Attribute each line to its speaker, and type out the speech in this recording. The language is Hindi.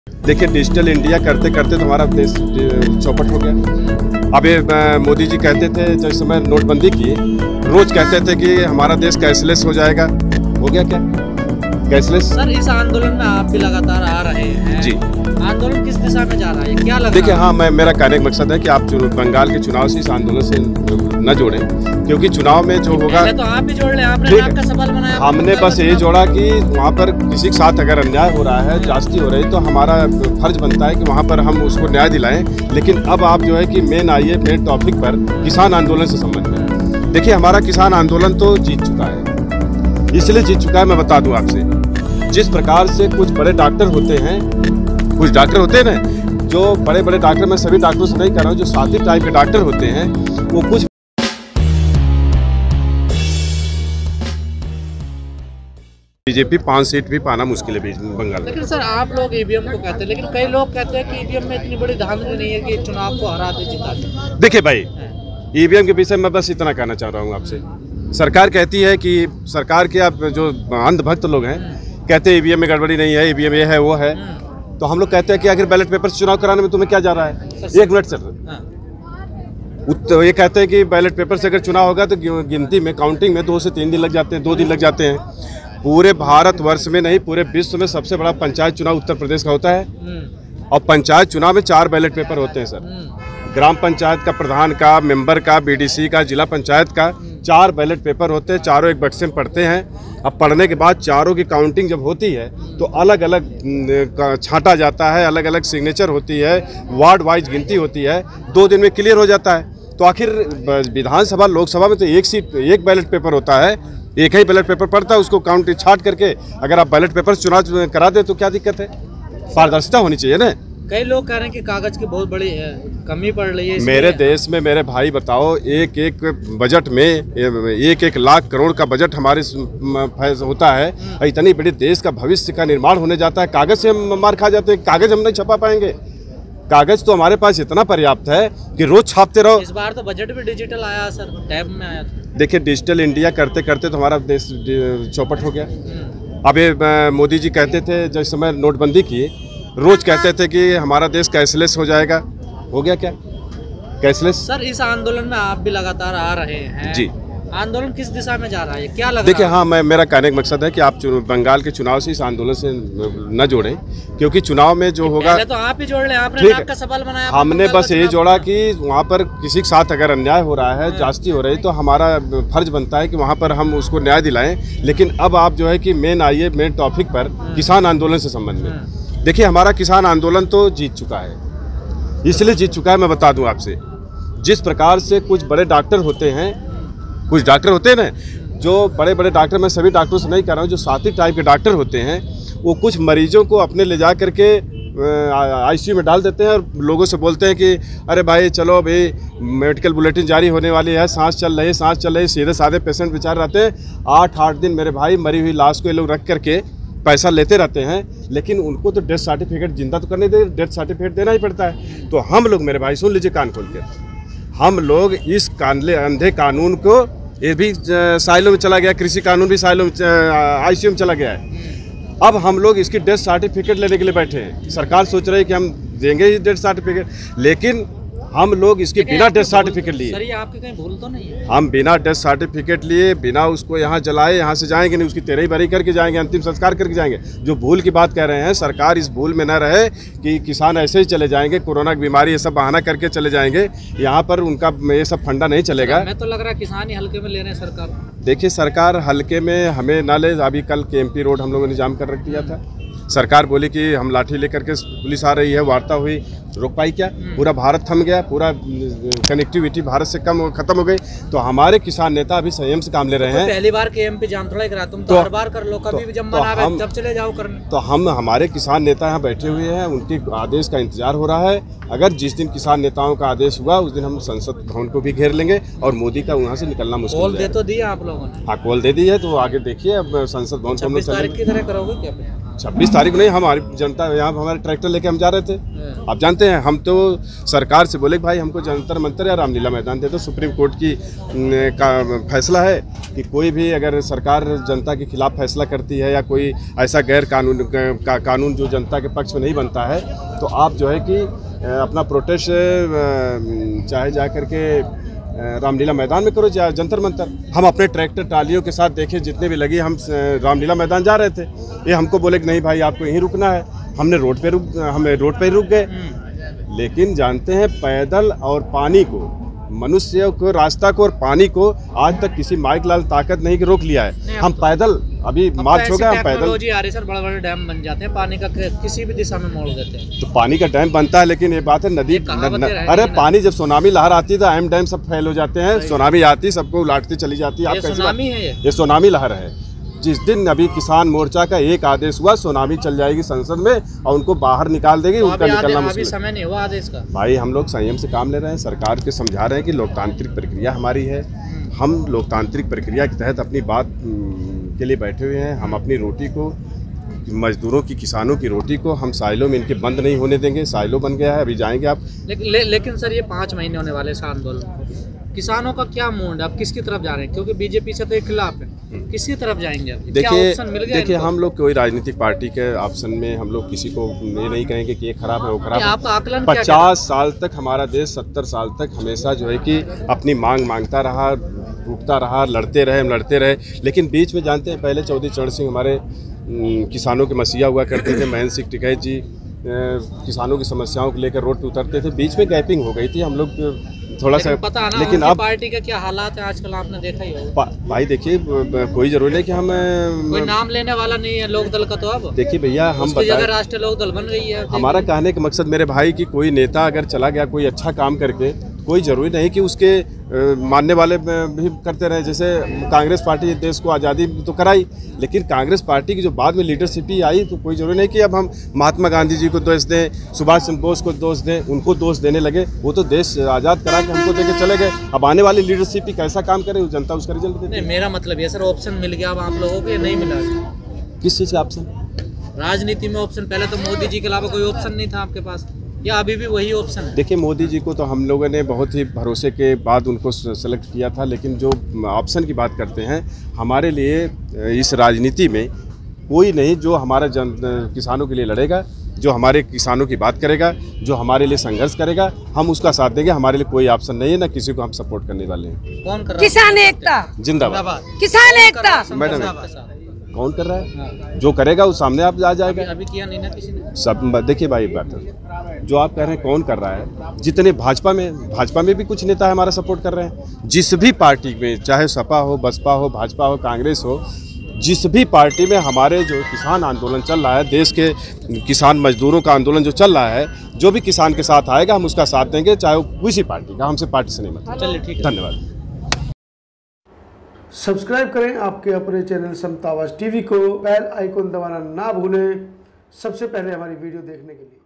Speaker 1: देखिए, डिजिटल इंडिया करते करते तो हमारा देश चौपट हो गया। अब ये मोदी जी कहते थे जिस समय नोटबंदी की, रोज कहते थे कि हमारा देश कैशलेस हो जाएगा। हो गया क्या कैशलेस?
Speaker 2: सर, इस आंदोलन में आप भी लगातार आ रहे हैं
Speaker 1: जी।
Speaker 2: आंदोलन किस दिशा में जा रहा है, क्या लग
Speaker 1: देखिए,
Speaker 2: रहा है?
Speaker 1: हाँ, मेरा कहने का मकसद है कि आप बंगाल के चुनाव से इस आंदोलन से न जोड़ें, क्योंकि चुनाव में जो होगा,
Speaker 2: तो आप भी जोड़ लें, आपने नाक का सवाल बनाया।
Speaker 1: हमने बस ये जोड़ा कि वहाँ पर किसी के साथ अगर अन्याय हो रहा है, ज्यादती हो रही है, तो हमारा फर्ज बनता है कि वहाँ पर हम उसको न्याय दिलाएं। लेकिन अब आप जो है कि मेन टॉपिक पर किसान आंदोलन से संबंध है। देखिए, हमारा किसान आंदोलन तो जीत चुका है। इसलिए जीत चुका है, मैं बता दूं आपसे, जिस प्रकार से कुछ बड़े डॉक्टर होते हैं, कुछ डॉक्टर होते हैं ना, जो बड़े बड़े डॉक्टर, मैं सभी डॉक्टरों से नहीं कर रहा हूँ, जो साथी टाइप के डॉक्टर होते हैं, वो कुछ बीजेपी 5 सीट भी पाना मुश्किल है बंगाल में।
Speaker 2: लेकिन सर, आप लोग ईवीएम को कहते हैं, लेकिन कई लोग कहते हैं कि ईवीएम में इतनी बड़ी धांधली नहीं है कि चुनाव को हरा दे, जिता दे।
Speaker 1: देखिए भाई, ईवीएम के विषय में बस इतना कहना चाह रहा हूँ आपसे। सरकार कहती है कि सरकार के आप जो अंधभक्त लोग हैं कहते हैं ईवीएम में गड़बड़ी नहीं है, ईवीएम ये है वो है। तो हम लोग कहते हैं कि आखिर बैलेट पेपर से चुनाव कराने में तुम्हें क्या जा रहा है? 1 मिनट चल रहा है। ये कहते हैं कि बैलेट पेपर से अगर चुनाव होगा तो गिनती में, काउंटिंग में 2 से 3 दिन लग जाते हैं, 2 दिन लग जाते हैं। पूरे भारतवर्ष में नहीं, पूरे विश्व में सबसे बड़ा पंचायत चुनाव उत्तर प्रदेश का होता है। और पंचायत चुनाव में 4 बैलेट पेपर होते हैं सर। ग्राम पंचायत का, प्रधान का, मेंबर का, बीडीसी का, जिला पंचायत का 4 बैलेट पेपर होते हैं। चारों एक बक्से में पढ़ते हैं। अब पढ़ने के बाद चारों की काउंटिंग जब होती है तो अलग अलग छांटा जाता है, अलग अलग सिग्नेचर होती है, वार्ड वाइज गिनती होती है, 2 दिन में क्लियर हो जाता है। तो आखिर विधानसभा, लोकसभा में तो एक बैलेट पेपर होता है, एक ही बैलेट पेपर पड़ता है, उसको काउंट छाट करके अगर आप बैलेट पेपर चुनाव करा दे तो क्या दिक्कत है? पारदर्शिता होनी चाहिए ना।
Speaker 2: कई लोग कह रहे हैं कि कागज की बहुत बड़ी कमी पड़ रही है
Speaker 1: मेरे देश में। मेरे भाई बताओ, एक बजट में 1 लाख करोड़ का बजट हमारे होता है। इतनी बड़ी देश का भविष्य का निर्माण होने जाता है, कागज से हम मार खा जाते हैं। कागज हम नहीं छपा पाएंगे। कागज तो हमारे पास इतना पर्याप्त है कि रोज छापते रहो।
Speaker 2: इस बार तो बजट भी डिजिटल आया सर, टैब में आया था।
Speaker 1: देखिए, डिजिटल इंडिया करते करते तो हमारा देश चौपट हो गया। अब ये मोदी जी कहते थे जिस समय नोटबंदी की, रोज कहते थे कि हमारा देश कैशलेस हो जाएगा। हो गया क्या कैशलेस?
Speaker 2: सर, इस आंदोलन में आप भी लगातार आ रहे हैं।
Speaker 1: जी।
Speaker 2: आंदोलन किस दिशा में जा रहा है, क्या लग
Speaker 1: देखिए,
Speaker 2: रहा है?
Speaker 1: हाँ, मेरा कहने का मकसद है कि आप बंगाल के चुनाव से इस आंदोलन से न जोड़ें, क्योंकि चुनाव में जो होगा,
Speaker 2: तो आप ही जोड़ लें, आपने नाक का सवाल बनाया।
Speaker 1: हमने बस ये जोड़ा कि वहाँ पर किसी के साथ अगर अन्याय हो रहा है, ज्यादती हो रही है, तो हमारा फर्ज बनता है कि वहाँ पर हम उसको न्याय दिलाएं। लेकिन अब आप जो है कि मेन टॉपिक पर किसान आंदोलन से संबंध में। देखिए, हमारा किसान आंदोलन तो जीत चुका है। इसलिए जीत चुका है, मैं बता दूं आपसे, जिस प्रकार से कुछ बड़े डॉक्टर होते हैं, कुछ डॉक्टर होते हैं ना, जो बड़े बड़े डॉक्टर, मैं सभी डॉक्टरों से नहीं कर रहा हूँ, जो साथी टाइप के डॉक्टर होते हैं, वो कुछ मरीजों को अपने ले जा करके आईसीयू में डाल देते हैं और लोगों से बोलते हैं कि अरे भाई चलो भाई, मेडिकल बुलेटिन जारी होने वाली है, सांस चल रही है। सीधे साधे पेशेंट बेचारे रहते हैं, 8-8 दिन मेरे भाई मरी हुई लाश को ये लोग रख करके पैसा लेते रहते हैं। लेकिन उनको तो डेथ सर्टिफिकेट, जिंदा तो करने दे, डेथ सर्टिफिकेट देना ही पड़ता है। तो हम लोग, मेरे भाई सुन लीजिए कान खोल के, हम लोग इस अंधे कानून को, ये भी साइलों में चला गया, कृषि कानून भी साइलों में, आईसीयू में चला गया है। अब हम लोग इसकी डेथ सर्टिफिकेट लेने के लिए बैठे हैं। सरकार सोच रही है कि हम देंगे ही डेथ सर्टिफिकेट, लेकिन हम लोग इसके बिना डेथ सर्टिफिकेट लिए,
Speaker 2: सर ये आपकी कहीं भूल तो नहीं है?
Speaker 1: हम बिना डेथ सर्टिफिकेट लिए, बिना उसको यहाँ जलाए यहाँ से जाएंगे नहीं, उसकी तेरही बरी करके जाएंगे, अंतिम संस्कार करके जाएंगे। जो भूल की बात कह रहे हैं, सरकार इस भूल में न रहे कि किसान ऐसे ही चले जाएंगे, कोरोना की बीमारी ये सब बहाना करके चले जाएंगे। यहाँ पर उनका ये सब फंडा नहीं चलेगा।
Speaker 2: मैं तो लग रहा है किसान ही हल्के में ले रहे हैं सरकार।
Speaker 1: देखिए, सरकार हल्के में हमें ना ले। अभी कल केएमपी रोड हम लोगों ने जाम कर रख दिया था। सरकार बोली कि हम लाठी लेकर के पुलिस आ रही है, वार्ता हुई, रोक पाई क्या? पूरा भारत थम गया, पूरा कनेक्टिविटी भारत से खत्म हो गई। तो हमारे किसान नेता अभी संयम से काम ले रहे हैं।
Speaker 2: पहली बार केएमपी जाम थोड़ा करा, तुम तो हर बार कर लो, कभी भी जब मन आवे तब चले जाओ करने।
Speaker 1: तो हमारे किसान नेता यहाँ बैठे हुए हैं, उनके आदेश का इंतजार हो रहा है। अगर जिस दिन किसान नेताओं का आदेश हुआ, उस दिन हम संसद भवन को भी घेर लेंगे और मोदी का वहाँ से निकलना मुश्किल है।
Speaker 2: कॉल दे तो दिया आप लोगों ने?
Speaker 1: हाँ, कॉल दे दी है। तो आगे देखिए, अब संसद भवन को हम लोग
Speaker 2: 26 तारीख की तरह करोगे क्या?
Speaker 1: 26 तारीख नहीं, हमारी जनता यहाँ हमारे ट्रैक्टर लेके हम जा रहे थे। आप जानते हैं, हम तो सरकार से बोले भाई हमको जंतर मंतर या रामलीला मैदान दे दो। सुप्रीम कोर्ट की का फैसला है कि कोई भी अगर सरकार जनता के खिलाफ फैसला करती है या कोई ऐसा गैर कानून जो जनता के पक्ष में नहीं बनता है, तो आप जो है कि अपना प्रोटेस्ट चाहे जा करके रामलीला मैदान में करो, जंतर मंतर। हम अपने ट्रैक्टर ट्रालियों के साथ देखे जितने भी लगी, हम रामलीला मैदान जा रहे थे, ये हमको बोले कि नहीं भाई आपको यहीं रुकना है। हम रोड पे ही रुक गए। लेकिन जानते हैं पैदल और पानी को, मनुष्य को, रास्ता को और पानी को आज तक किसी माइक लाल ताकत नहीं रोक लिया है। हम पैदल अभी मार्च हो गया, हम पैदल
Speaker 2: आ रही सर, बड़े बड़े डैम बन जाते हैं, पानी का किसी भी दिशा में मोड़ देते हैं।
Speaker 1: तो पानी का डैम बनता है, लेकिन ये बात है नदी अरे पानी जब सुनामी लहर आती है तो एम डैम सब फेल हो जाते हैं। सुनामी आती सबको उलाटती चली जाती है। ये सुनामी लहर है। जिस दिन अभी किसान मोर्चा का एक आदेश हुआ, सुनामी चल जाएगी संसद में और उनको बाहर निकाल देगी। उनका निकलना मुश्किल।
Speaker 2: समय नहीं हुआ आदेश का।
Speaker 1: भाई हम लोग संयम से काम ले रहे हैं, सरकार के समझा रहे हैं कि लोकतांत्रिक प्रक्रिया हमारी है। हम लोकतांत्रिक प्रक्रिया के तहत अपनी बात के लिए बैठे हुए हैं। हम अपनी रोटी को, मजदूरों की, किसानों की रोटी को हम साइलों में इनके बंद नहीं होने देंगे। साइलों बन गया है, अभी जाएंगे आप।
Speaker 2: लेकिन सर ये 5 महीने होने वाले इस आंदोलन, किसानों का क्या मूड है, आप किसकी तरफ जा रहे हैं? क्योंकि बीजेपी से तो एक खिलाफ है, किसकी तरफ जाएंगे? देखिए
Speaker 1: हम लोग कोई राजनीतिक पार्टी के ऑप्शन में हम लोग किसी को ये नहीं कहेंगे कि ये खराब है वो खराब है।
Speaker 2: आपका आकलन
Speaker 1: 50 साल तक हमारा देश, 70 साल तक हमेशा जो है कि अपनी मांग मांगता रहा, रुकता रहा, लड़ते रहे। लेकिन बीच में जानते हैं पहले चौधरी चरण सिंह हमारे किसानों के मसीहा हुआ करते थे। महेंद्र सिंह टिकैत जी किसानों की समस्याओं को लेकर रोड पे उतरते थे। बीच में गैपिंग हो गई थी, हम लोग थोड़ा सा
Speaker 2: पता ना, लेकिन अब पार्टी का क्या हालात है आजकल आपने देखा ही होगा।
Speaker 1: भाई देखिए कोई जरूरी नहीं कि हम
Speaker 2: कोई नाम लेने वाला नहीं है लोक दल का। तो अब देखिए
Speaker 1: भैया हम
Speaker 2: जगह राष्ट्रीय लोक दल बन गई है।
Speaker 1: हमारा कहने का मकसद मेरे भाई कि कोई नेता अगर चला गया कोई अच्छा काम करके, कोई ज़रूरी नहीं कि उसके मानने वाले भी करते रहे। जैसे कांग्रेस पार्टी देश को आज़ादी तो कराई, लेकिन कांग्रेस पार्टी की जो बाद में लीडरशिप ही आई, तो कोई ज़रूरी नहीं कि अब हम महात्मा गांधी जी को दोष दें, सुभाष चंद्र बोस को दोष दें, उनको दोष देने लगे। वो तो देश आज़ाद करा के हमको देके चले गए। अब आने वाली लीडरशिप ही कैसा काम करे, जनता उसका रिजल्ट देती है।
Speaker 2: मेरा मतलब ये सर, ऑप्शन मिल गया अब आप लोगों को, नहीं मिला?
Speaker 1: किस चीज़ का ऑप्शन?
Speaker 2: राजनीति में ऑप्शन। पहले तो मोदी जी के अलावा कोई ऑप्शन नहीं था आपके पास, या अभी भी वही ऑप्शन है? देखिए
Speaker 1: मोदी जी को तो हम लोगों ने बहुत ही भरोसे के बाद उनको सेलेक्ट किया था, लेकिन जो ऑप्शन की बात करते हैं, हमारे लिए इस राजनीति में कोई नहीं जो हमारा किसानों के लिए लड़ेगा, जो हमारे किसानों की बात करेगा, जो हमारे लिए संघर्ष करेगा, हम उसका साथ देंगे। हमारे लिए कोई ऑप्शन नहीं है, ना किसी को हम सपोर्ट करने वाले हैं।
Speaker 2: कौन कर रहा है?
Speaker 3: किसान एकता
Speaker 1: जिंदाबाद।
Speaker 3: किसान एकता
Speaker 1: मैडम कौन कर रहा है? जो करेगा वो सामने आप आ जाएगा।
Speaker 2: अभी किया नहीं ना किसी ने।
Speaker 1: सब देखिए भाई बात जो आप कह रहे हैं कौन कर रहा है, जितने भाजपा में भी कुछ नेता हमारा सपोर्ट कर रहे हैं। जिस भी पार्टी में, चाहे सपा हो, बसपा हो, भाजपा हो, कांग्रेस हो, जिस भी पार्टी में हमारे जो किसान आंदोलन चल रहा है, देश के किसान मजदूरों का आंदोलन जो चल रहा है, जो भी किसान के साथ आएगा हम उसका साथ देंगे, चाहे वो किसी पार्टी का। हमसे पार्टी से नहीं मतलब।
Speaker 2: चलिए ठीक है,
Speaker 1: धन्यवाद।
Speaker 4: सब्सक्राइब करें आपके अपने चैनल समता आवाज़ टीवी को, बेल आइकन दबाना ना भूलें सबसे पहले हमारी वीडियो देखने के लिए।